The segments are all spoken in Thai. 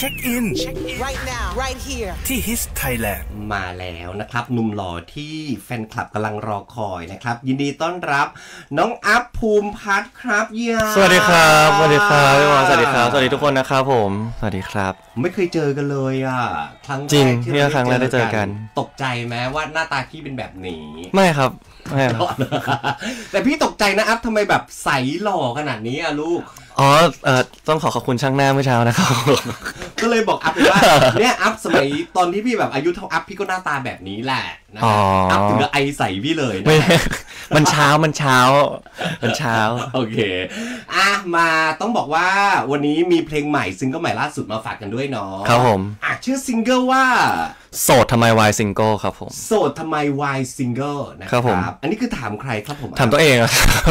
ช็คอิน right now right here ที่ His Thailand มาแล้วนะครับหนุ่มหล่อที่แฟนคลับกำลังรอคอยนะครับยินดีต้อนรับน้องอัพภูมิพัฒน์ครับสวัสดีครับสวัสดีครับพี่วอนสวัสดีครับสวัสดีทุกคนนะครับผมสวัสดีครับไม่เคยเจอกันเลยอ่ะครั้งแรกที่เราครั้งแรกได้เจอกันตกใจไหมว่าหน้าตาพี่เป็นแบบนี้ไม่ครับไม่ครับแต่พี่ตกใจนะอัพทำไมแบบใสหล่อขนาดนี้อะลูกต้องขอบคุณช่างหน้าเมื่อเช้านะครับก็เลยบอกอัพว่าเนี่ยอัพสมัยตอนที่พี่แบบอายุเท่าอัพพี่ก็หน้าตาแบบนี้แหละนะอัพถึงกับไอใส่พี่เลยนะมันเช้าโอเคมาต้องบอกว่าวันนี้มีเพลงใหม่ซิงเกิลใหม่ล่าสุดมาฝากกันด้วยเนาะครับผมชื่อซิงเกิลว่าโสดทำไมวายซิงเกิลครับผมโสดทำไมวายซิงเกิลนะครับอันนี้คือถามใครครับผมถามตัวเอง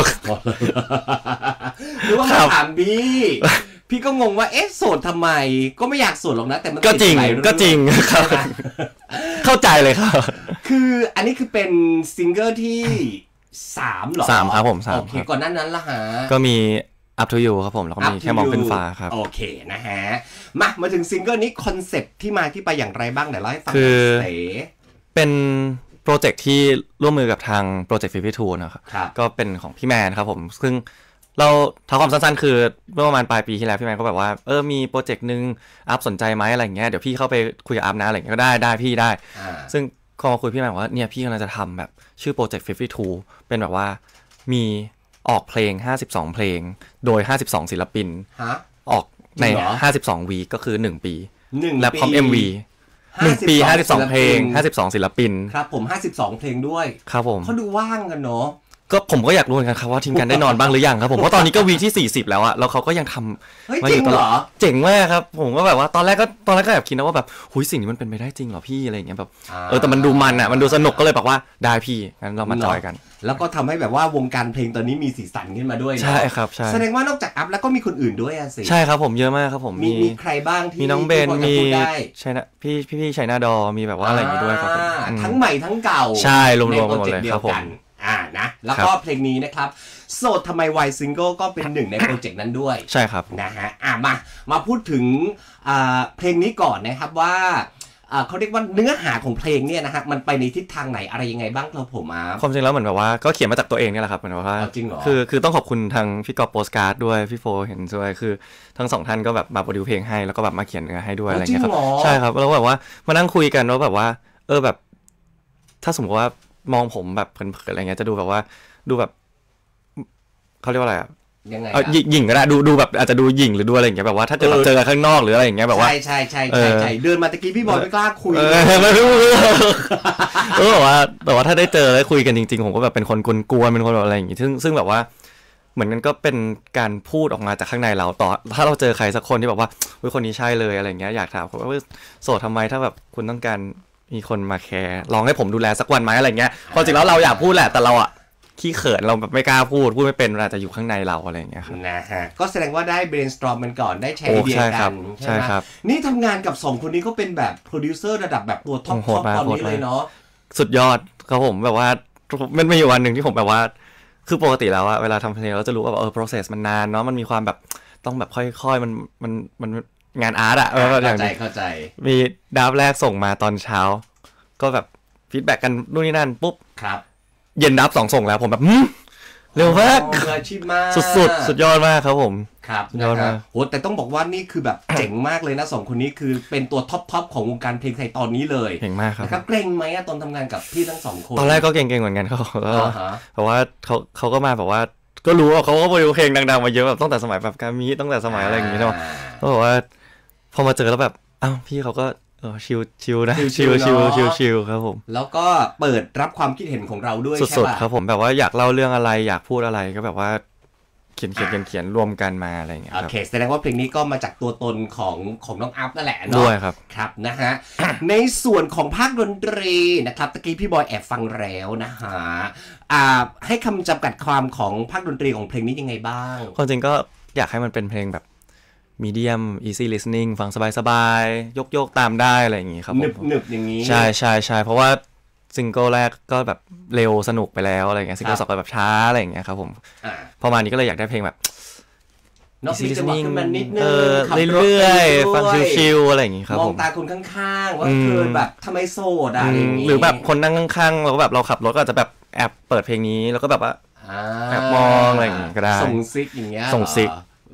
หรือว่าถามพี่ก็งงว่าโสดทำไมก็ไม่อยากโสดหรอกนะแต่มันก็จริงครับเข้าใจเลยครับคืออันนี้คือเป็นซิงเกิลที่3หรอ 3ครับผม3 โอเคก่อนหน้านั้นละฮะก็มี Up to You ครับผมแล้วก็มีแค่มองขึ้นฟ้าครับโอเคนะฮะมาถึงซิงเกิลนี้คอนเซปต์ที่มาที่ไปอย่างไรบ้างเดี๋ยวเล่าให้ฟังคือเป็นโปรเจกต์ที่ร่วมมือกับทางโปรเจกต์52นะครับก็เป็นของพี่แมนครับผมซึ่งเราท้าความสั้นๆคือเมื่อประมาณปลายปีที่แล้วพี่แมนก็แบบว่ามีโปรเจกต์นึงอัพสนใจไหมอะไรอย่างเงี้ยเดี๋ยวพี่เข้าไปคุยกับอัพนะอะไรอย่างเงี้ยก็ได้พี่ได้ซึ่งพอมาคุยพี่แมนบอกว่าเนี่ยพี่กำลังจะทำแบบชื่อโปรเจกต์52เป็นแบบว่ามีออกเพลง52เพลงโดย52ศิลปินออกใน52วีก็คือ1ปีและพร้อม MV 1ปี52เพลง52ศิลปินครับผม52เพลงด้วยครับผมเขาดูว่างกันเนาะก็ผมก็อยากรู้เหมือนกันครับว่าทีมงานได้นอนบ้างหรือยังครับผมเพราะตอนนี้ก็วีที่40แล้วอะแล้วเขาก็ยังทำมาอยู่ตลอดเจ๋งมากครับผมก็แบบว่าตอนแรกก็แบบคิดนะว่าแบบหุยสิ่งนี้มันเป็นไปได้จริงเหรอพี่อะไรอย่างเงี้ยแบบแต่มันดูมันอะมันดูสนุกก็เลยบอกว่าได้พี่งั้นเรามาจอยกันแล้วก็ทำให้แบบว่าวงการเพลงตอนนี้มีสีสันขึ้นมาด้วยใช่ครับใช่แสดงว่านอกจากอัพแล้วก็มีคนอื่นด้วยสิใช่ครับผมเยอะมากครับผมมีใครบ้างที่มีน้องเบนมีชัยนะพี่ชัยนาดอมีแบบว่าอะไรอย่างงี้ด้วยครับทั้งใหม่ทั้งเก่าใช่รวมๆกันหมดเลยครับผมนะแล้วก็เพลงนี้นะครับโสดทำไมวายซิงเกิลก็เป็นหนึ่งในโปรเจกต์นั้นด้วยใช่ครับนะฮะมาพูดถึงเพลงนี้ก่อนนะครับว่าเขาเรียกว่าเนื้อหาของเพลงเนี่ยนะฮะมันไปในทิศทางไหนอะไรยังไงบ้างครับผมความจริงแล้วเหมือนแบบว่าก็เขียนมาจากตัวเองนี่แหละครับเหมือนว่าจริงเหรอคือต้องขอบคุณทางพี่กอล์ฟโปสการ์ดด้วยพี่โฟเห็นด้วยคือทั้งสองท่านก็แบบมาโปรดิวเพลงให้แล้วก็แบบมาเขียนเนื้อให้ด้วยอะไรเงี้ยครับใช่ครับแล้วแบบว่ามานั่งคุยกันว่าแบบว่าแบบถ้าสมมติว่ามองผมแบบเผินๆอะไรเงี้ยจะดูแบบว่าดูแบบเขาเรียกว่าอะไรยังไงหยิ่งก็ได้ดูแบบอาจจะดูหยิ่งหรือดูอะไรอย่างเงี้ยแบบว่าถ้าเกิดเจอกันข้างนอกหรืออะไรอย่างเงี้ยแบบว่าใช่เดินมาตะกี้พี่บอยไม่กล้าคุยไม่รู้แต่ว่าถ้าได้เจอแล้วคุยกันจริงๆผมก็แบบเป็นคนกวนๆเป็นคนแบบอะไรอย่างงี้ซึ่งแบบว่าเหมือนกันก็เป็นการพูดออกมาจากข้างในเราต่อถ้าเราเจอใครสักคนที่แบบว่าคนนี้ใช่เลยอะไรอย่างเงี้ยอยากถามว่าโสดทำไมถ้าแบบคุณต้องการมีคนมาแคร์ลองให้ผมดูแลสักวันไหมอะไรเงี้ยความจริงแล้วเราอยากพูดแหละแต่เราขี้เขินเราแบบไม่กล้าพูดไม่เป็นอาจจะอยู่ข้างในเราอะไรอย่างเงี้ยครับนะฮะก็แสดงว่าได้ brainstorm กันก่อนได้แชร์ไอเดียกันใช่ครับนี่ทำงานกับ2คนนี้ก็เป็นแบบโปรดิวเซอร์ระดับแบบตัวท็อปตอนนี้เลยเนาะสุดยอดครับผมแบบว่ามันมีอยู่วันหนึ่งที่ผมแบบว่าคือปกติแล้วเวลาทำเพลงเราจะรู้ว่าprocess มันนานเนาะมันมีความแบบต้องแบบค่อยๆมันงานอาร์ตเข้าใจมีดราฟแรกส่งมาตอนเช้าก็แบบฟีดแบ็กกันนู่นนี่นั่นปุ๊บครับเย็นดับ2ส่งแล้วผมแบบเร็วมากสุดยอดมากครับผมครับยอดมากโหแต่ต้องบอกว่านี่คือแบบเจ๋งมากเลยนะ2คนนี้คือเป็นตัวท็อปของวงการเพลงไทยตอนนี้เลยเก่งมากครับเกรงไหมตอนทำงานกับพี่ทั้ง2คนตอนแรกก็เก่งๆเหมือนกันเขาเพราะว่าเขาก็มาแบบว่าก็รู้ว่าเขาก็โปรดิวเพลงดังๆมาเยอะแบบตั้งแต่สมัยแบบการมีตั้งแต่สมัยอะไรอย่างงี้เนาะก็บอกว่าพอมาเจอแล้วแบบพี่เขาก็ชิลนะชิลครับผมแล้วก็เปิดรับความคิดเห็นของเราด้วยใช่ป่ะสุดๆครับผมแบบว่าอยากเล่าเรื่องอะไรอยากพูดอะไรก็แบบว่าเขียนรวมกันมาอะไรอย่างเงี้ยโอเคแสดงว่าเพลงนี้ก็มาจากตัวตนของน้องอัพนั่นแหละเนาะด้วยครับนะฮะ ในส่วนของภาคดนตรีนะครับตะกี้พี่บอยแอบฟังแล้วนะฮะให้คำจำกัดความของภาคดนตรีของเพลงนี้ยังไงบ้างความจริงก็อยากให้มันเป็นเพลงแบบmedium easy listening ฟังสบายๆยกตามได้อะไรอย่างงี้ครับผมหนึบอย่างงี้ใช่เพราะว่าซิงเกิลแรกก็แบบเร็วสนุกไปแล้วอะไรอย่างเงี้ยซิงเกิล2ก็แบบช้าอะไรอย่างเงี้ยครับผมพอมานี้ก็เลยอยากได้เพลงแบบเนาะมีจังหวะขึ้นมานิดนึงขับรถเรื่อยๆฟังชิลๆอะไรอย่างงี้ครับมองตาคนข้างๆว่าเธอแบบทำไมโสดอะไรอย่างงี้หรือแบบคนนั่งข้างๆเราก็แบบเราขับรถก็อาจจะแบบแอบเปิดเพลงนี้แล้วก็แบบว่าแอบมองอะไรอย่างงี้ก็ได้ส่งซิกอย่างเงี้ยส่งซิก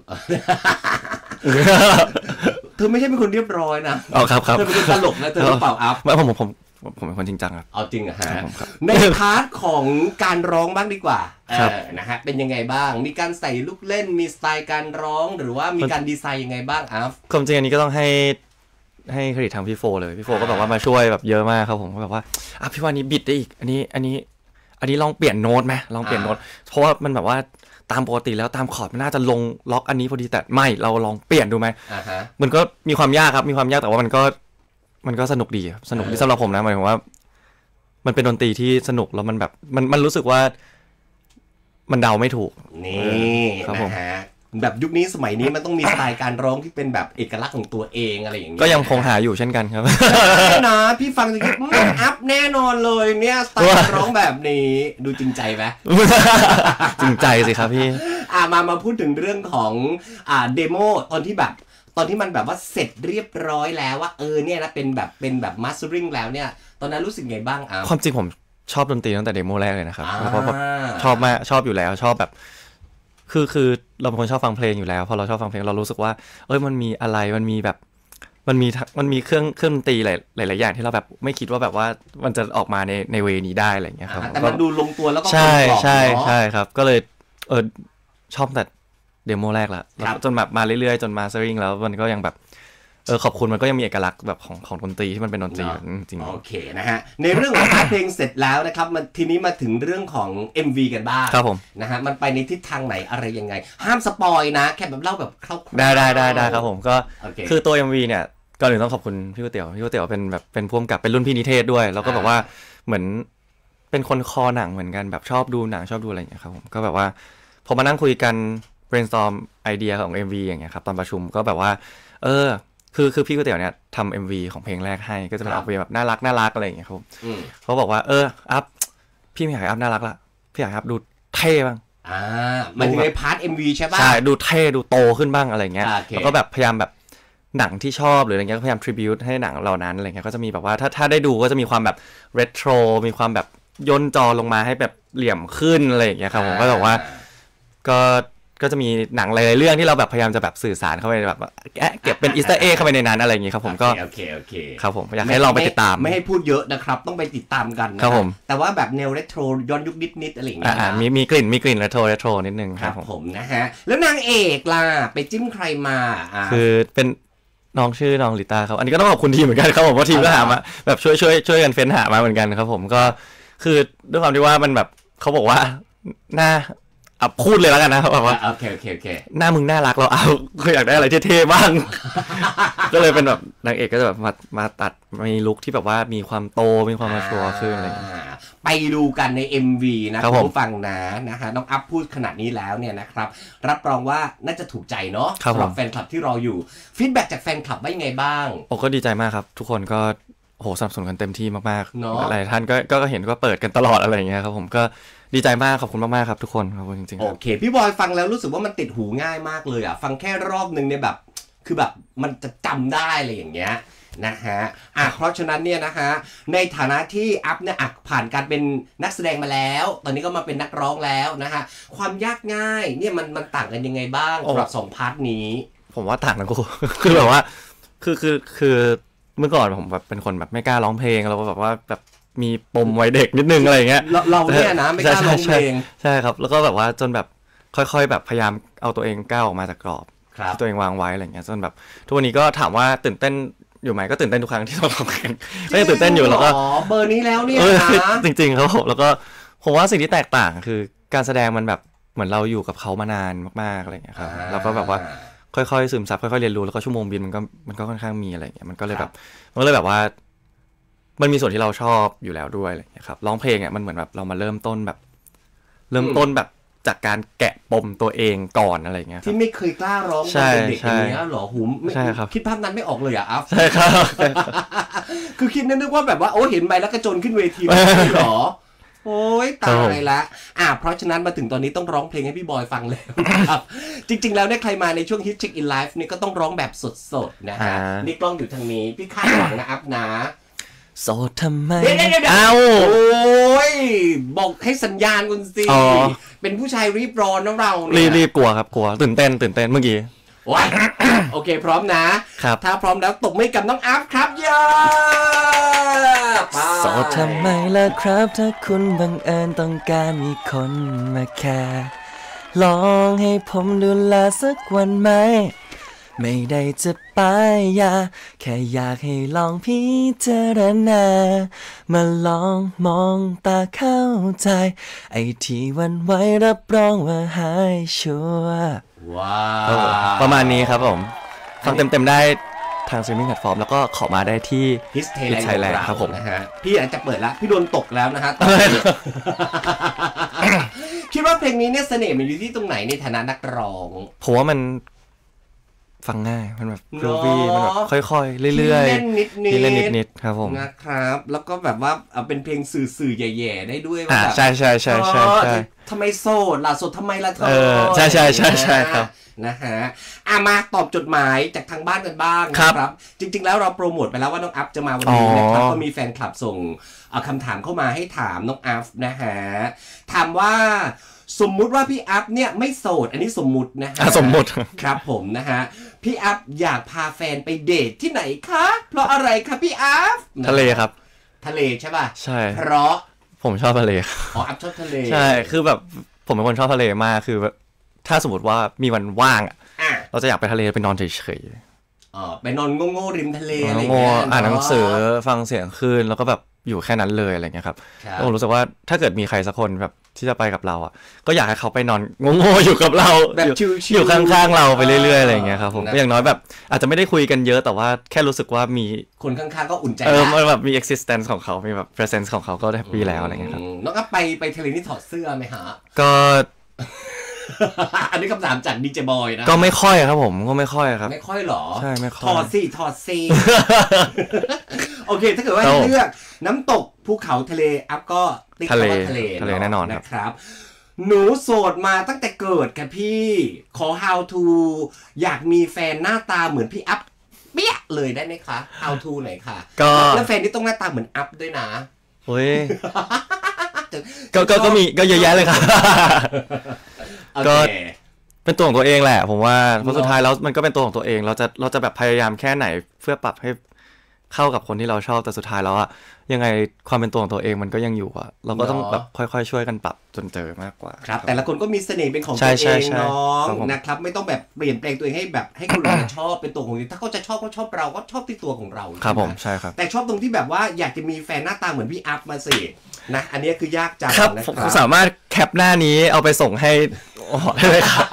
เธอไม่ใช่เป็นคนเรียบร้อยนะครับเธอเป็นคนตลกนะเธอเปล่าอัพไม่ผมเป็นคนจริงจังครับเอาจริงอะฮะในพาร์ทของการร้องบ้างดีกว่านะฮะเป็นยังไงบ้างมีการใส่ลูกเล่นมีสไตล์การร้องหรือว่ามีการดีไซน์ยังไงบ้างอัพความจริงอันนี้ก็ต้องให้เครดิตทางพี่โฟเลยพี่โฟก็แบบว่ามาช่วยแบบเยอะมากครับผมก็แบบว่าพี่ว่านี้บิดได้อีกอันนี้ลองเปลี่ยนโน้ตไหมลองเปลี่ยนโน้ตเพราะว่ามันแบบว่าตามปกติแล้วตามคอร์ดมันน่าจะลงล็อกอันนี้พอดีแต่ไม่เราลองเปลี่ยนดูไหมมันก็มีความยากครับมีความยากแต่ว่ามันก็สนุกดีสนุกที่สำหรับผมนะหมายถึงว่ามันเป็นดนตรีที่สนุกแล้วมันแบบมันรู้สึกว่ามันเดาไม่ถูกนี่นะฮะแบบยุคนี้สมัยนี้มันต้องมีสไตล์การร้องที่เป็นแบบเอกลักษณ์ของตัวเองอะไรอย่างเงี้ยก็ยังคงหาอยู่เช่นกันครับนะพี่ฟังจะคิดอัพแน่นอนเลยเนี่ยสไตล์ร้องแบบนี้ดูจริงใจไหมจริงใจสิครับพี่มาพูดถึงเรื่องของเดโมตอนที่มันแบบว่าเสร็จเรียบร้อยแล้วว่าเนี่ยนะเป็นแบบมาสเตอริงแล้วเนี่ยตอนนั้นรู้สึกไงบ้างความจริงผมชอบดนตรีตั้งแต่เดโมแรกเลยนะครับแล้วก็ชอบมากชอบอยู่แล้วชอบแบบคือเราเป็นคนชอบฟังเพลงอยู่แล้วพอเราชอบฟังเพลงเรารู้สึกว่ามันมีอะไรมันมีแบบมันมีเครื่องดนตรีหลายอย่างที่เราแบบไม่คิดว่าแบบว่ามันจะออกมาในเวนี้ได้อะไรอย่างเงี้ยครับแต่มันดูลงตัวแล้วก็ใช่ครับก็เลยชอบแต่เดโมแรกละจนแบบมาเรื่อยๆจนมาสเตอริงแล้วมันก็ยังแบบขอบคุณมันก็ยังมีเอกลักษณ์แบบของดนตรีที่มันเป็นดนตรีจริงโอเคนะฮะในเรื่องของเพลงเสร็จแล้วนะครับมันทีนี้มาถึงเรื่องของ MV กันบ้างครับผมนะฮะมันไปในทิศทางไหนอะไรยังไงห้ามสปอยนะแค่แบบเล่าแบบคร่าวๆได้ครับผมก็คือตัว MV เนี่ยก่อนอื่นต้องขอบคุณพี่ก๋วยเตี๋ยวเป็นแบบเป็นผู้กำกับเป็นรุ่นพี่นิเทศด้วยแล้วก็แบบว่าเหมือนเป็นคนคอหนังเหมือนกันแบบชอบดูหนังชอบดูอะไรอย่างเงี้ยครับผมก็แบบว่าพอมานั่งคุยกัน brainstorm ไอเดียของ MV อย่างเงี้ยครับตอนประชุมก็แบบว่าคือพี่ก๋วยเตี๋ยวเนี่ยทำ MV ของเพลงแรกให้ก็จะเป็นออกไปแบบน่ารักอะไรอย่างเงี้ยครับเขาบอกว่าอัพพี่ไม่อยากให้อัพน่ารักละพี่อยากให้อัพดูเท่บ้างมันถึงในพาร์ท MV ใช่ป่ะใช่ดูเท่ดูโตขึ้นบ้างอะไรเงี้ยแล้วก็แบบพยายามแบบหนังที่ชอบหรืออะไรเงี้ยก็พยายาม tribute ให้หนังเหล่านั้นอะไรเงี้ยก็จะมีแบบว่าถ้าได้ดูก็จะมีความแบบ retro มีความแบบย่นจอลงมาให้แบบเหลี่ยมขึ้นอะไรอย่างเงี้ยครับผมก็แบบว่าก็จะมีหนังหลายๆเรื่องที่เราแบบพยายามจะแบบสื่อสารเข้าไปแบบเก็บเป็นอีสเตอร์เอ็กเข้าไปในนั้นอะไรอย่างงี้ครับผมก็โอเคครับผมอยากให้ลองไปติดตามไม่ให้พูดเยอะนะครับต้องไปติดตามกันนะครับผมแต่ว่าแบบแนวเรโทรย้อนยุคนิดๆอะไรอย่างเงี้ยมีกลิ่นเรโทรนิดนึงครับผมนะฮะแล้วนางเอกล่ะไปจิ้มใครมาคือเป็นน้องชื่อน้องลิต้าครับอันนี้ก็ต้องขอบคุณทีมเหมือนกันครับผมเพราะทีมก็หามาแบบช่วยกันเฟ้นหามาเหมือนกันครับผมก็คือด้วยความที่ว่ามันแบบเขาบอกว่าหน้าพูดเลยแล้วกันนะครับว่าโอเคหน้ามึงน่ารักเราคืออยากได้อะไรเท่ๆบ้างก็เลยเป็นแบบนางเอกก็จะแบบมาตัดมีลุคที่แบบว่ามีความโตมีความมาชัวร์ขึ้นอะไรอย่างเงี้ยไปดูกันใน MV นะคุณผู้ฟังนะฮะน้องอัพพูดขนาดนี้แล้วเนี่ยนะครับรับรองว่าน่าจะถูกใจเนาะสำหรับแฟนคลับที่รออยู่ฟีดแบ็กจากแฟนคลับว่ายังไงบ้างก็ดีใจมากครับทุกคนก็สนับสนุนกันเต็มที่มากๆหลายท่านก็เห็นก็เปิดกันตลอดอะไรอย่างเงี้ยครับผมก็ดีใจมากขอบคุณมากๆครับทุกคนขอบคุณจริงๆโอเคพี่บอยฟังแล้วรู้สึกว่ามันติดหูง่ายมากเลยฟังแค่รอบนึงเนี่ยแบบคือแบบมันจะจำได้อะไรอย่างเงี้ยนะฮะเพราะฉะนั้นเนี่ยนะฮะในฐานะที่อัพเนี่ยผ่านการเป็นนักแสดงมาแล้วตอนนี้ก็มาเป็นนักร้องแล้วนะฮะความยากง่ายเนี่ยมันต่างกันยังไงบ้างสำหรับ2พาร์ทนี้ผมว่าต่างนะกูคือแบบว่าคือเมื่อก่อนผมแบบเป็นคนแบบไม่กล้าร้องเพลงแล้วแบบว่าแบบมีปมวัยเด็กนิดนึงอะไรอย่างเงี้ยเราเนี่ยนะไม่กล้าร้องเพลงใช่ครับแล้วก็แบบว่าจนแบบค่อยๆแบบพยายามเอาตัวเองก้าวออกมาจากกรอบที่ตัวเองวางไว้อะไรเงี้ยจนแบบทุกวันนี้ก็ถามว่าตื่นเต้นอยู่ไหมก็ตื่นเต้นทุกครั้งที่เราร้องเพลงก็ยังตื่นเต้นอยู่แล้วก็เบอร์นี้แล้วเนี่ยนะจริงๆครับแล้วก็ผมว่าสิ่งที่แตกต่างคือการแสดงมันแบบเหมือนเราอยู่กับเขามานานมากๆอะไรเงี้ยครับแล้วก็แบบว่าค่อยๆซึมซับค่อยๆเรียนรู้แล้วก็ชั่วโมงบินมันก็ค่อนข้างมีอะไรเงี้ยมันก็เลยแบบว่ามันมีส่วนที่เราชอบอยู่แล้วด้วยอะไรอย่างเงี้ยครับร้องเพลงมันเหมือนแบบเรามาเริ่มต้นแบบจากการแกะปมตัวเองก่อนอะไรอย่างเงี้ยที่ไม่เคยกล้าร้องตอนเด็กอย่างเงี้ยหรอหูคิดภาพนั้นไม่ออกเลยอัพใช่ครับคือคิดนึกว่าแบบว่าเห็นไปแล้วกระโจนขึ้นเวทีไม่หรอโอ้ยตายละเพราะฉะนั้นมาถึงตอนนี้ต้องร้องเพลงให้พี่บอยฟังแล้วนะครับจริงๆแล้วเนี่ยใครมาในช่วง Hit Check In Live นี่ก็ต้องร้องแบบสดๆนะฮะนี่กล้องอยู่ทางนี้พี่คาดหวังนะอัพนะโสดทำไมเอาโอ้ยบอกให้สัญญาณคุณสิเป็นผู้ชายรีบร้อนนะเราเนี่ยรีบกลัวครับกลัวตื่นเต้นเมื่อกี้ว้ายโอเคพร้อมนะครับถ้าพร้อมแล้วตบมือกับน้องอัพครับเยอะโสดทำไมล่ะครับถ้าคุณบังเอิญต้องการมีคนมาแค่ลองให้ผมดูแลสักวันไหมไม่ได้จะป้ายยาแค่อยากให้ลองพิจารณามาลองมองตาเข้าใจไอ้ที่วันไว้รับรองว่าหายชัวร์ว้าวประมาณนี้ครับผมฟังเต็มๆได้ทางสตรีมมิ่งแพลตฟอร์มแล้วก็ขอมาได้ที่ Hit Thailand ครับผมนะฮะพี่อาจจะเปิดละพี่โดนตกแล้วนะฮะคิดว่าเพลงนี้เนี่ยเสน่ห์มันอยู่ที่ตรงไหนในฐานะนักร้องผมว่ามันฟังง่ายมันแบบโรบี้มันแบบค่อยๆเรื่อยๆเล่นนิดๆครับผมนะครับแล้วก็แบบว่าเป็นเพลงสื่อๆแย่ๆได้ด้วยว่าใช่ทำไมโสดล่ะโสดทำไมล่ะเธอใช่ครับนะฮะมาตอบจดหมายจากทางบ้านกันบ้างนะครับจริงๆแล้วเราโปรโมทไปแล้วว่าน้องอัพจะมาวันนี้นะครับก็มีแฟนคลับส่งคำถามเข้ามาให้ถามน้องอัพนะฮะถามว่าสมมุติว่าพี่อัพเนี่ยไม่โสดอันนี้สมมุตินะฮะสมมุติครับผมนะฮะพี่อัพอยากพาแฟนไปเดทที่ไหนคะเพราะอะไรคะพี่อัพทะเลครับทะเลใช่ป่ะใช่เพราะผมชอบทะเลอัพชอบทะเลใช่คือแบบผมเป็นคนชอบทะเลมากคือถ้าสมมติว่ามีวันว่างเราจะอยากไปทะเลไปนอนเฉยๆไปนอนโง่ๆริมทะเลอะไรเงี้ยอ่านหนังสือฟังเสียงคลื่นแล้วก็แบบอยู่แค่นั้นเลยอะไรเงี้ยครับผมรู้สึกว่าถ้าเกิดมีใครสักคนแบบที่จะไปกับเราก็อยากให้เขาไปนอนโง่ๆอยู่กับเราแบบอยู่ข้างๆเราไปเรื่อยๆอะไรเงี้ยครับผมอย่างน้อยแบบอาจจะไม่ได้คุยกันเยอะแต่ว่าแค่รู้สึกว่ามีคนข้างๆก็อุ่นใจมันแบบมี existence ของเขามีแบบ presence ของเขาก็แฮปปี้แล้วอะไรเงี้ยครับน้องก็ไปทะเลนี่ถอดเสื้อไหมฮะก็อันนี้คำถามจากดีเจบอยนะก็ไม่ค่อยครับผมก็ไม่ค่อยครับไม่ค่อยหรอใช่ไม่ค่อยถอดสิโอเคถ้าเกิดว่าให้เลือกน้ำตกภูเขาทะเลอัพก็ติ๊กว่าทะเลแน่นอนนะครับหนูโสดมาตั้งแต่เกิดค่ะพี่ขอ how to อยากมีแฟนหน้าตาเหมือนพี่อัพเปี้ยเลยได้ไหมคะ how to หน่อยค่ะแล้วแฟนที่ต้องหน้าตาเหมือนอัพด้วยนะเฮ้ยก็มีก็เยอะแยะเลยครับก็เป็นตัวของตัวเองแหละผมว่าเพราะสุดท้ายแล้วมันก็เป็นตัวของตัวเองเราจะแบบพยายามแค่ไหนเพื่อปรับให้เข้ากับคนที่เราชอบแต่สุดท้ายแล้วอะยังไงความเป็นตัวของตัวเองมันก็ยังอยู่อะเราก็ต้องแบบค่อยๆช่วยกันปรับจนเจอมากกว่าครับแต่ละคนก็มีเสน่ห์เป็นของตัวเองน้องนะครับไม่ต้องแบบเปลี่ยนแปลงตัวเองให้แบบให้คนอื่นชอบเป็นตัวของตัวเองถ้าเขาจะชอบก็ชอบเราก็ชอบที่ตัวของเราครับผมใช่ครับแต่ชอบตรงที่แบบว่าอยากจะมีแฟนหน้าตาเหมือนพี่อัพมาสินะอันนี้คือยากจังนะครับผมสามารถแคปหน้านี้เอาไปส่งให้ได้เลยครับ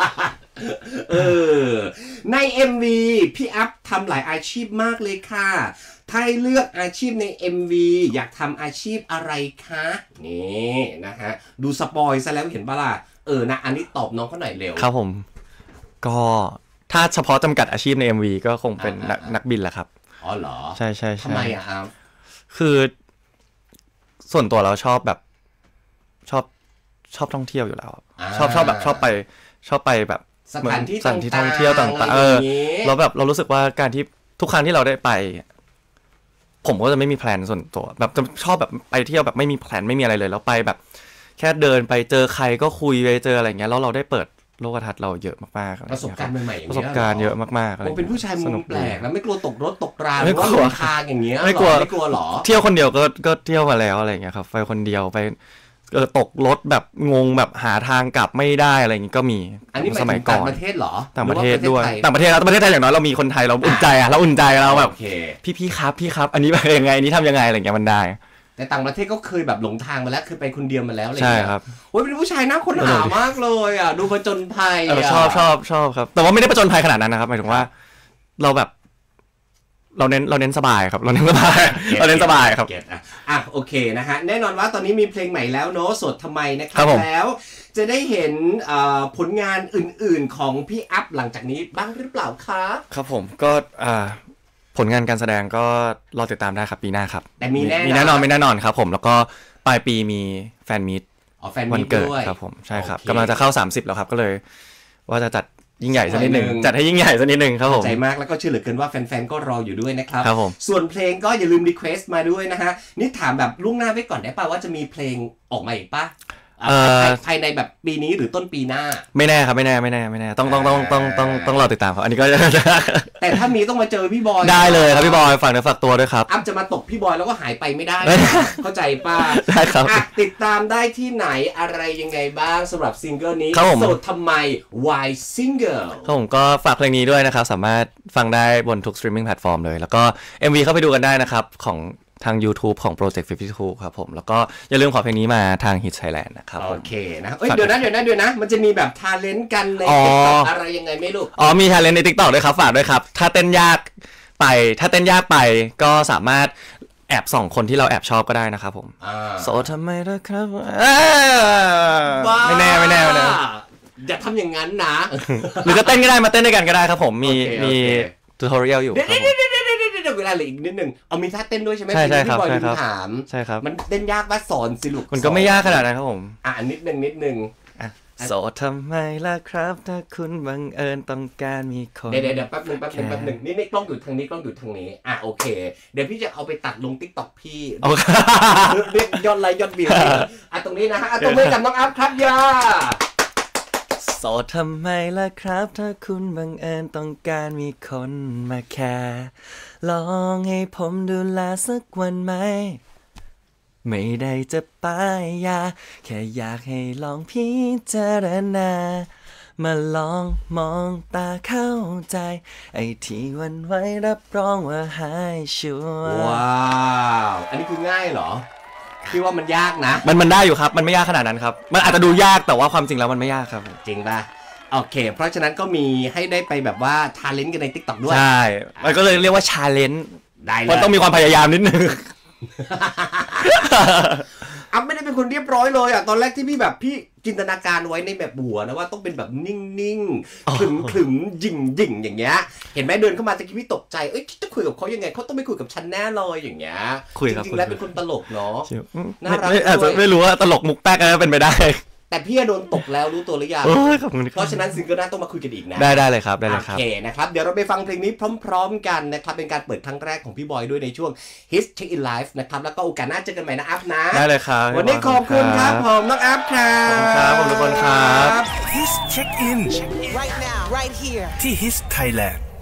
ใน MV พี่อัพทำหลายอาชีพมากเลยค่ะถ้าให้เลือกอาชีพใน MV อยากทำอาชีพอะไรคะนี่นะฮะดูสปอยซะแล้วเห็นปะล่ะนะอันนี้ตอบน้องเขาหน่อยเร็วครับผมก็ถ้าเฉพาะจำกัดอาชีพใน MV ก็คงเป็นนักบินแหละครับอ๋อเหรอใช่ทำไมอะครับคือส่วนตัวเราชอบแบบชอบท่องเที่ยวอยู่แล้วชอบแบบชอบไปแบบสถานที่ท่องเที่ยวต่างๆแล้วแบบเรารู้สึกว่าการที่ทุกครั้งที่เราได้ไปผมก็จะไม่มีแพลนส่วนตัวแบบจะชอบแบบไปเที่ยวแบบไม่มีแพลนไม่มีอะไรเลยแล้วไปแบบแค่เดินไปเจอใครก็คุยไปเจออะไรเงี้ยแล้วเราได้เปิดโลกทัศน์เราเยอะมากๆประสบการณ์ใหม่ๆประสบการณ์เยอะมากๆอะไรเป็นผู้ชายมุมแปลกแล้วไม่กลัวตกรถตกราหรือว่าหลงทางอย่างเงี้ยไม่กลัวหรอเที่ยวคนเดียวก็เที่ยวมาแล้วอะไรเงี้ยครับไปคนเดียวไปตกรถแบบงงแบบหาทางกลับไม่ได้อะไรอย่างงี้ก็มีอันนี้สมัยก่อนต่างประเทศเหรอต่างประเทศด้วยต่างประเทศแล้วประเทศไทยอย่างน้อยเรามีคนไทยเราอุ่นใจเราแบบพี่ครับอันนี้ไปยังไงอันนี้ทำยังไงอะไรอย่างเงี้ยมันได้แต่ต่างประเทศก็เคยแบบหลงทางมาแล้วเคยไปคนเดียวมาแล้วอะไรใช่ครับโอ้ยเป็นผู้ชายน่าค้นหามากเลยอ่ะดูผจญภัยชอบครับแต่ว่าไม่ได้ผจญภัยขนาดนั้นนะครับหมายถึงว่าเราแบบเราเน้นสบายครับเราเน้นสบายครับโอเคนะฮะแน่นอนว่าตอนนี้มีเพลงใหม่แล้วเนาะสดทำไมนะครับแล้วจะได้เห็นผลงานอื่นๆของพี่อัพหลังจากนี้บ้างหรือเปล่าคะครับผมก็ผลงานการแสดงก็รอติดตามได้ครับปีหน้าครับแต่มีแน่นอนครับผมแล้วก็ปลายปีมีแฟนมีตแฟนวัมีนตเกิดด้วยครับผมใช่ครับโอเคกำลังจะเข้า30แล้วครับก็เลย ว่าจะจัดยิ่งใหญ่สักนิดหนึ่งจัดให้ยิ่งใหญ่สักนิดหนึ่งครับผมใจมากแล้วก็เชื่อเหลือเกินว่าแฟนๆก็รออยู่ด้วยนะครับครับผมส่วนเพลงก็อย่าลืมรีเควสต์มาด้วยนะฮะนี่ถามแบบล่วงหน้าไว้ก่อนได้ป่ะว่าจะมีเพลงออกมาอีกป่ะภายในแบบปีนี้หรือต้นปีหน้าไม่แน่ครับไม่แน่ต้องรอติดตามครับอันนี้ก็แต่ถ้ามีต้องมาเจอพี่บอยได้เลยครับพี่บอยฝากเนื้อฝากตัวด้วยครับอ้ำจะมาตบพี่บอยแล้วก็หายไปไม่ได้เข้าใจป่ะได้ครับติดตามได้ที่ไหนอะไรยังไงบ้างสำหรับซิงเกิลนี้โสดทำไม Why Single ครับผมก็ฝากเพลงนี้ด้วยนะครับสามารถฟังได้บนทุกสตรีมมิ่งแพลตฟอร์มเลยแล้วก็ MV เข้าไปดูกันได้นะครับของทาง YouTube ของ Project 52 ครับผมแล้วก็อย่าลืมขอเพลงนี้มาทาง Hit Thailand นะครับโอเคนะเดี๋ยวนะมันจะมีแบบทาเลนต์กันใน TikTok อะไรยังไงไม่รู้มีทาเลนต์ใน TikTok ด้วยครับฝากด้วยครับถ้าเต้นยากไปก็สามารถแอบส่องคนที่เราแอบชอบก็ได้นะครับผมโสดทำไมล่ะครับไม่แน่อย่าทำอย่างนั้นนะหรือจะเต้นก็ได้มาเต้นด้วยกันก็ได้ครับผมมีทูทอเรียลอยู่เวลาเหลืออีกนิดนึงมีท่าเต้นด้วยใช่ไหมใช่ครับพี่บอยลืมถามใช่ครับมันเต้นยากป่ะสอนสิลูกมันก็ไม่ยากขนาดนั้นครับผมนิดนึงโสดทำไมล่ะครับถ้าคุณบังเอิญต้องการมีคนเดี๋ยวแป๊บนึงนี่กล้องอยู่ทางนี้โอเคเดี๋ยวพี่จะเอาไปตัดลง TikTok พี่เรียกยอดไลค์ยอดวิวตรงนี้นะฮะตรงนี้กับน้องอัพครับย่าโสดทำไมล่ะครับถ้าคุณบังเอิญต้องการมีคนมาแคร์ลองให้ผมดูแลสักวันไหมไม่ได้จะป้ายยาแค่อยากให้ลองพิจารณามาลองมองตาเข้าใจไอ้ที่วันไว้รับรองว่าหายชัวร์ว้าวอันนี้คือง่ายเหรอพี่ว่ามันยากนะมันได้อยู่ครับมันไม่ยากขนาดนั้นครับมันอาจจะดูยากแต่ว่าความจริงแล้วมันไม่ยากครับจริงป่ะโอเคเพราะฉะนั้นก็มีให้ได้ไปแบบว่าทาเลนต์กันใน TikTok ด้วยใช่มันก็เลยเรียกว่าชาเลนจ์ได้เลยมันต้องมีความพยายามนิดนึงไม่ได้เป็นคนเรียบร้อยเลยตอนแรกที่พี่จินตนาการไว้ในแบบบัวนะว่าต้องเป็นแบบนิ่งๆขรึมๆยิ่งอย่างเงี้ยเห็นไหมเดินเข้ามาตะกี้พี่ตกใจจะคุยกับเขายังไงเขาต้องไม่คุยกับฉันแน่เลยอย่างเงี้ยจริงๆแล้วเป็นคนตลกเนาะน่ารักอาจจะไม่รู้ว่าตลกมุกแป๊กอะไรเป็นไปได้แต่พี่โดนตกแล้วรู้ตัวหรือยังเพราะฉะนั้นซิงเกิลหน้าต้องมาคุยกันอีกนะได้เลยครับโอเคนะครับเดี๋ยวเราไปฟังเพลงนี้พร้อมๆกันนะครับเป็นการเปิดครั้งแรกของพี่บอยด้วยในช่วง His Check in Life นะครับแล้วก็โอกาสหน้าเจอกันใหม่นะอัพนะได้เลยครับวันนี้ขอบคุณครับผมน้องอัพครับขอบคุณทุกคนครับ His Check in right now right here ที่ His Thailand